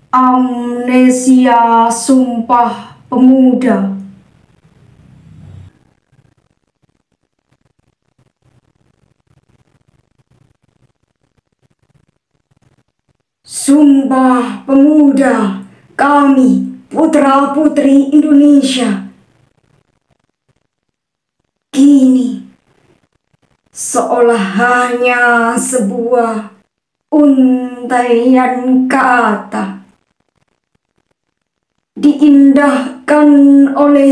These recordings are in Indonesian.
Amnesia Sumpah Pemuda. Sumpah Pemuda, kami putra-putri Indonesia kini seolah hanya sebuah untaian kata, diindahkan oleh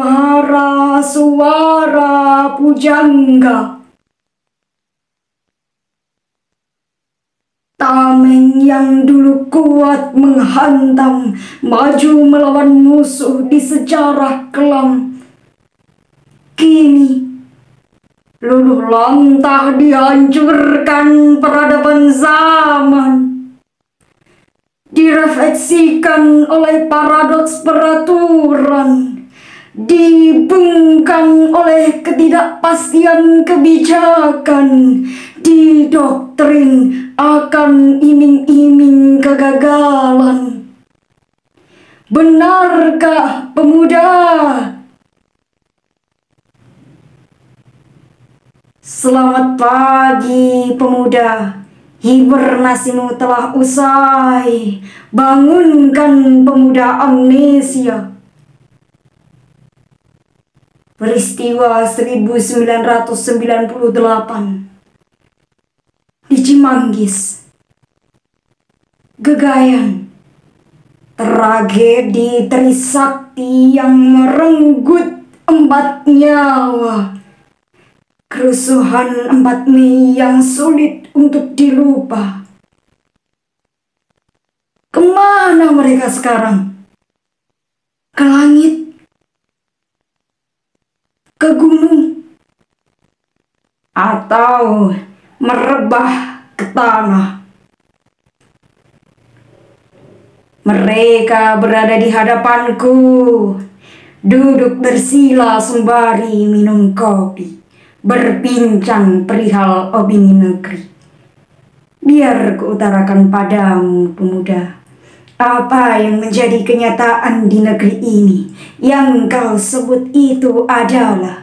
suara-suara pujangga. Tameng yang dulu kuat menghantam, maju melawan musuh di sejarah kelam, kini luluh lantah dihancurkan peradaban zaman, direfleksikan oleh paradoks peraturan, dibungkam oleh ketidakpastian kebijakan, didoktrin akan iming-iming kegagalan. Benarkah pemuda? Selamat pagi pemuda, hibernasimu telah usai. Bangunkan pemuda amnesia. Peristiwa 1998 di Cimanggis, Gegayan, tragedi Trisakti yang merenggut 4 nyawa, kerusuhan 4 Mei yang sulit untuk dilupa. Kemana mereka sekarang? Ke langit? Ke gunung? Atau merebah ke tanah? Mereka berada di hadapanku, duduk bersila sembari minum kopi, berbincang perihal opini negeri. Biar kuutarakan padamu pemuda, apa yang menjadi kenyataan di negeri ini. Yang kau sebut itu adalah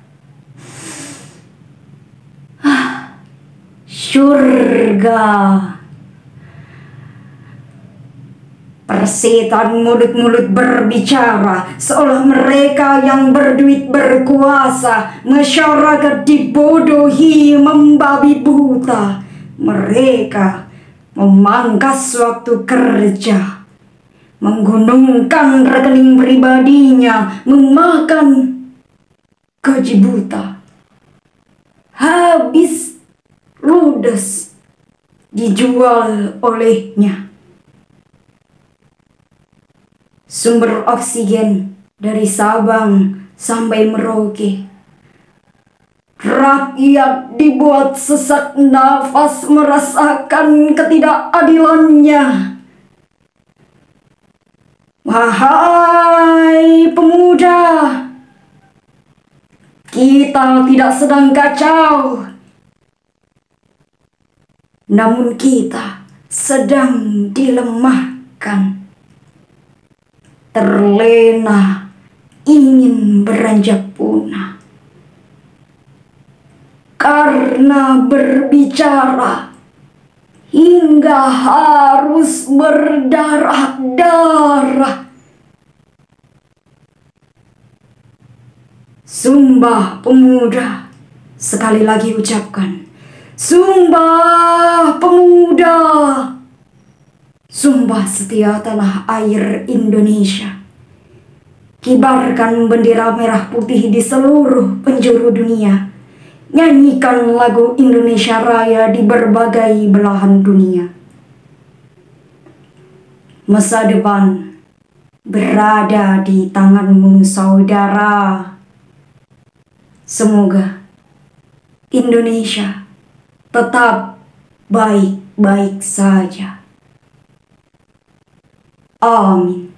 surga. Persetan mulut-mulut berbicara seolah mereka yang berduit berkuasa, masyarakat dibodohi membabi buta. Mereka memangkas waktu kerja, menggunungkan rekening pribadinya, memakan gaji buta, habis ludes dijual olehnya. Sumber oksigen dari Sabang sampai Merauke, rakyat dibuat sesak nafas merasakan ketidakadilannya. Wahai pemuda, kita tidak sedang kacau, namun kita sedang dilemahkan, terlena, ingin beranjak punah. Karena berbicara hingga harus berdarah-darah. Sumpah pemuda, sekali lagi ucapkan, sumpah pemuda. Sumpah setia tanah air Indonesia. Kibarkan bendera merah putih di seluruh penjuru dunia. Nyanyikan lagu Indonesia Raya di berbagai belahan dunia. Masa depan berada di tanganmu saudara. Semoga Indonesia tetap baik-baik saja. Amin.